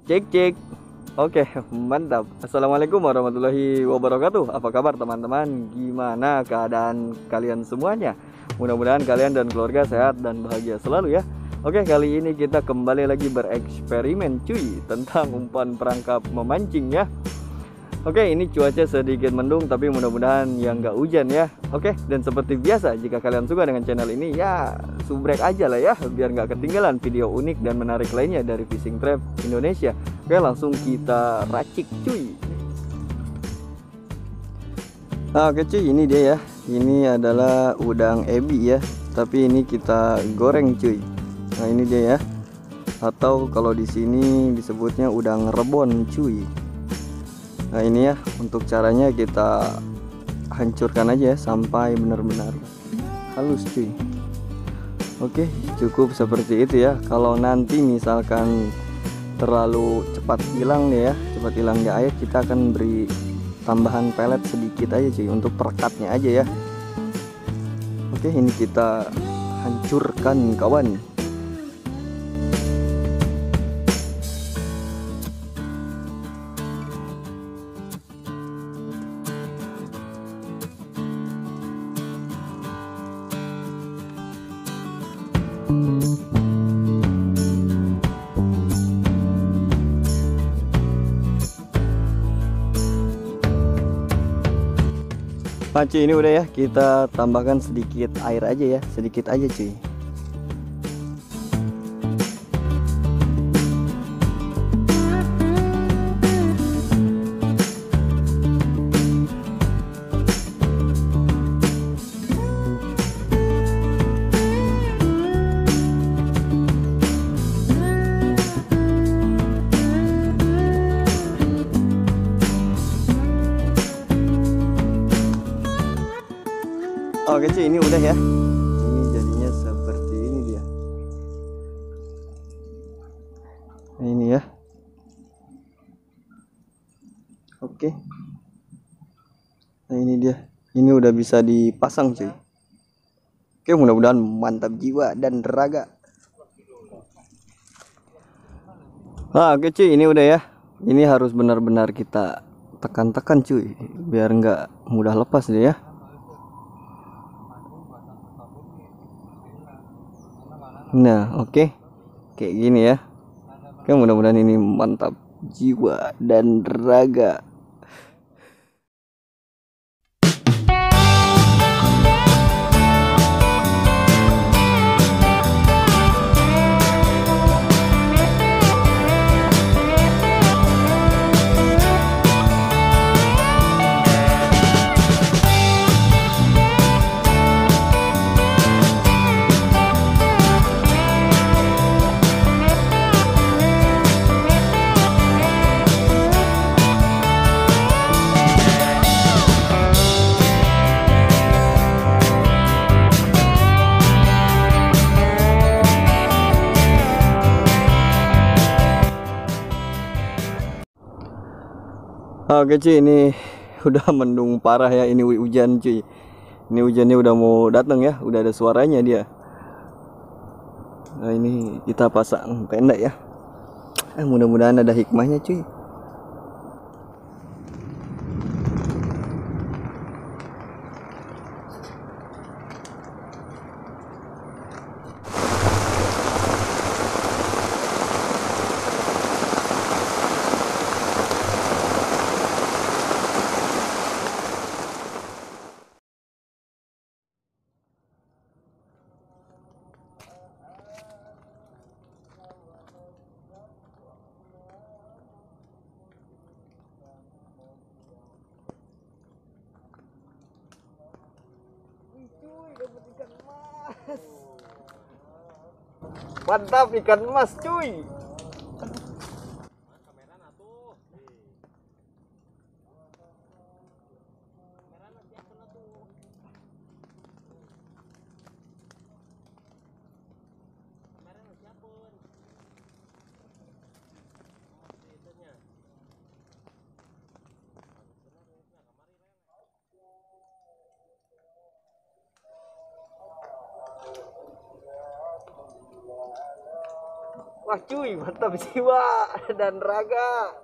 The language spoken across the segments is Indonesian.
Cek cek. Oke, mantap. Assalamualaikum warahmatullahi wabarakatuh. Apa kabar teman-teman? Gimana keadaan kalian semuanya? Mudah-mudahan kalian dan keluarga sehat dan bahagia selalu ya. Oke, kali ini kita kembali lagi bereksperimen cuy tentang umpan perangkap memancing ya. Oke, ini cuaca sedikit mendung tapi mudah-mudahan yang nggak hujan ya. Oke, dan seperti biasa jika kalian suka dengan channel ini ya subrek aja lah ya biar nggak ketinggalan video unik dan menarik lainnya dari Fishing Trap Indonesia. Oke, langsung kita racik cuy. Nah, oke cuy, ini dia ya. Ini adalah udang ebi ya. Tapi ini kita goreng cuy. Nah, ini dia ya. Atau kalau di sini disebutnya udang rebon cuy. Nah, ini ya untuk caranya kita hancurkan aja ya sampai benar-benar halus cuy. Oke, cukup seperti itu ya. Kalau nanti misalkan terlalu cepat hilang nih ya, cepat hilang di air, kita akan beri tambahan pelet sedikit aja cuy untuk perekatnya aja ya. Oke, ini kita hancurkan kawan. Nah cuy, ini udah ya, kita tambahkan sedikit air aja ya, sedikit aja cuy. Oke cuy, ini udah ya. Ini jadinya seperti ini dia. Nah, ini ya. Oke. Nah, ini dia. Ini udah bisa dipasang cuy. Oke, mudah-mudahan mantap jiwa dan raga. Nah, oke cuy, ini udah ya. Ini harus benar-benar kita tekan-tekan cuy, biar nggak mudah lepas deh ya. Nah, oke. Kayak gini ya. Oke, mudah-mudahan ini mantap jiwa dan raga. Oke cuy, ini udah mendung parah ya. Ini hujan cuy. Ini hujannya udah mau datang ya. Udah ada suaranya dia. Nah, ini kita pasang tenda ya. Mudah-mudahan ada hikmahnya cuy. Mantap ikan emas cuy. Wah cuy, mantap jiwa dan raga.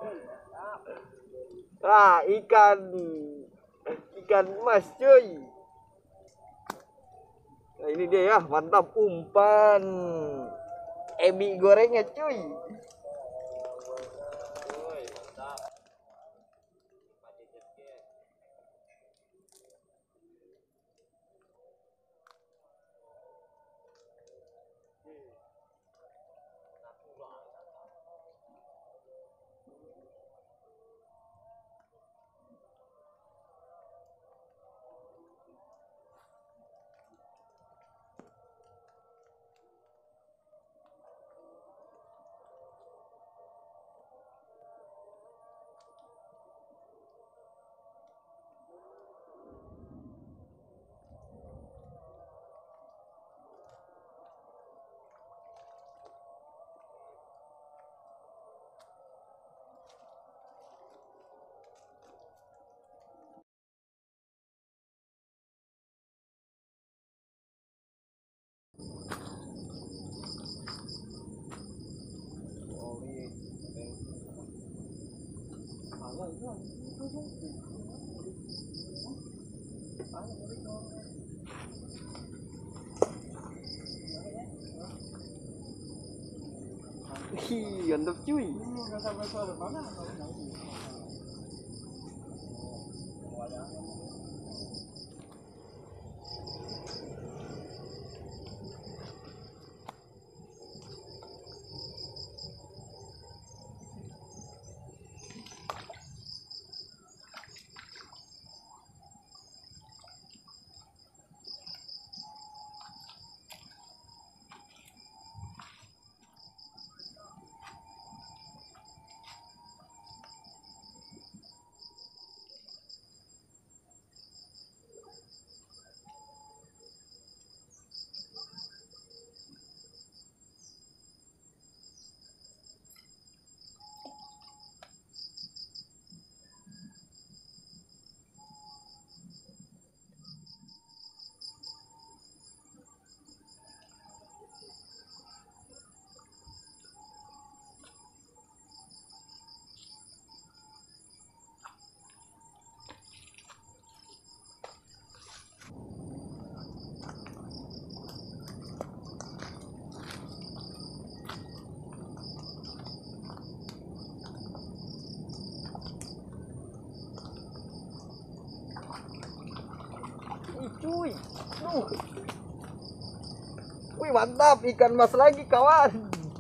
Ikan emas cuy. Nah, ini dia ya, mantap umpan ebi gorengnya cuy. Mantap cuy. Cuy, wih mantap, ikan mas lagi kawan.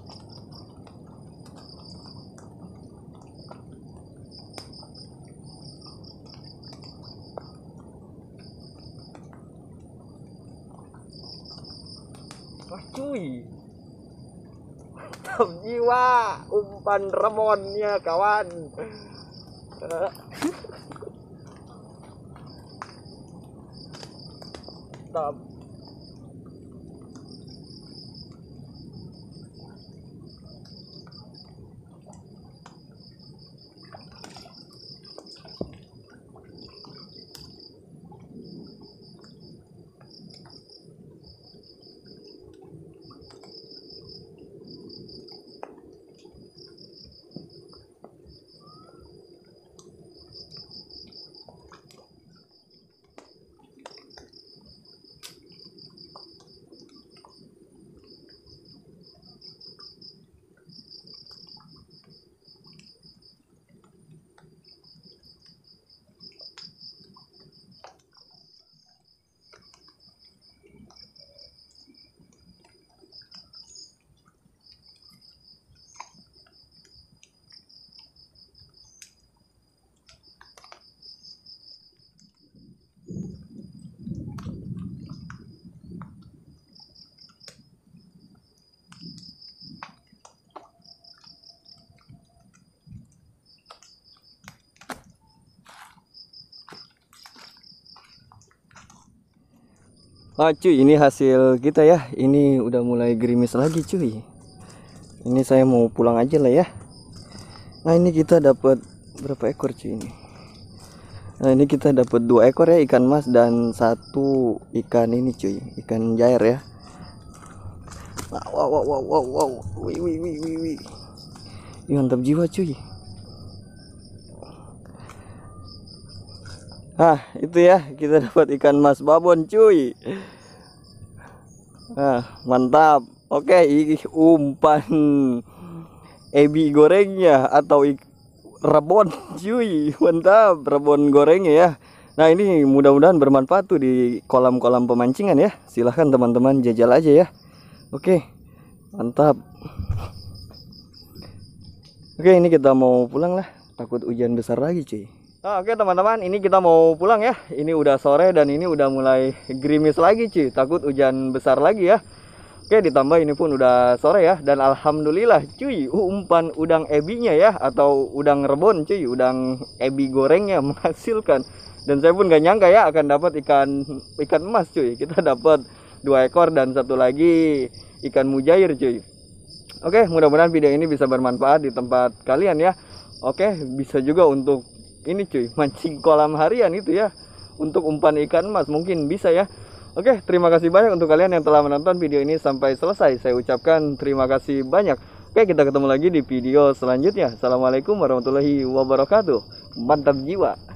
Wah cuy, mantap jiwa, umpan remonnya kawan. Mantap. Ah cuy, ini hasil kita ya. Ini udah mulai gerimis lagi cuy. Ini saya mau pulang aja lah ya. Nah ini kita dapat berapa ekor cuy ini? Nah ini kita dapat 2 ekor ya ikan mas dan 1 ikan ini cuy, ikan jair ya. Wow, wow, wow, wow, wow. Wih, wih, wih, wih, wih. Ih, mantap jiwa cuy. Itu ya, kita dapat ikan mas babon cuy. Mantap. Oke, umpan ebi gorengnya atau rabon cuy. Mantap, rabon gorengnya ya. Nah, ini mudah-mudahan bermanfaat tuh di kolam-kolam pemancingan ya. Silahkan teman-teman jajal aja ya. Oke, mantap. Oke, ini kita mau pulang lah. Takut hujan besar lagi cuy. Oke teman-teman, ini kita mau pulang ya. Ini udah sore dan ini udah mulai gerimis lagi cuy. Takut hujan besar lagi ya. Oke, ditambah ini pun udah sore ya. Dan alhamdulillah cuy, umpan udang ebinya ya, atau udang rebon cuy, udang ebi gorengnya menghasilkan. Dan saya pun gak nyangka ya akan dapat ikan emas cuy. Kita dapat 2 ekor dan satu lagi ikan mujair cuy. Oke, mudah-mudahan video ini bisa bermanfaat di tempat kalian ya. Oke, bisa juga untuk ini cuy, mancing kolam harian itu ya, untuk umpan ikan emas mungkin bisa ya. Oke, terima kasih banyak untuk kalian yang telah menonton video ini sampai selesai. Saya ucapkan terima kasih banyak. Oke, kita ketemu lagi di video selanjutnya. Assalamualaikum warahmatullahi wabarakatuh. Mantap jiwa.